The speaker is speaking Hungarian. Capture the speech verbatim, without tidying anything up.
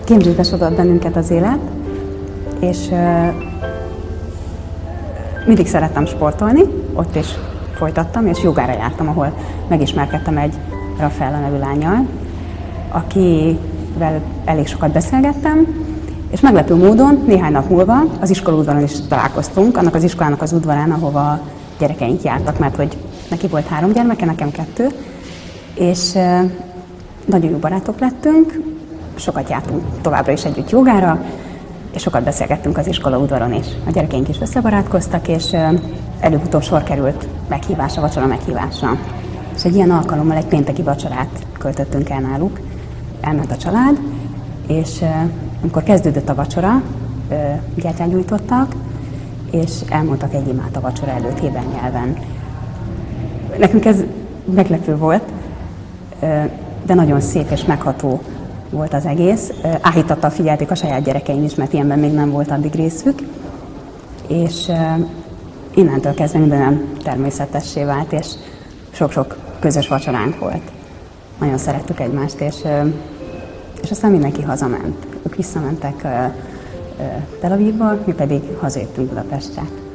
Cambridge-be sodort bennünket az élet, és uh, mindig szerettem sportolni, ott is folytattam, és jogára jártam, ahol megismerkedtem egy Rafaela nevű lánnyal, akivel elég sokat beszélgettem, és meglepő módon néhány nap múlva az iskola udvaron is találkoztunk, annak az iskolának az udvarán, ahova gyerekeink jártak, mert hogy neki volt három gyermeke, nekem kettő, és uh, nagyon jó barátok lettünk, sokat jártunk továbbra is együtt jogára, és sokat beszélgettünk az iskola udvaron is. A gyerekeink is összebarátkoztak, és uh, előbb-utóbb sor került meghívásra, vacsora meghívásra. És egy ilyen alkalommal egy pénteki vacsorát költöttünk el náluk, elment a család, és uh, amikor kezdődött a vacsora, uh, gyertyát gyújtottak, és elmondtak egy imát a vacsora előtt héber nyelven. Nekünk ez meglepő volt, uh, de nagyon szép és megható volt az egész. Áhítattal figyelték a saját gyerekeim is, mert ilyenben még nem volt addig részük. És uh, innentől kezdve mindenem természetessé vált, és sok-sok közös vacsoránk volt. Nagyon szerettük egymást, és, uh, és aztán mindenki hazament. Ők visszamentek uh, uh, Tel Avivba, mi pedig hazajöttünk Budapestre.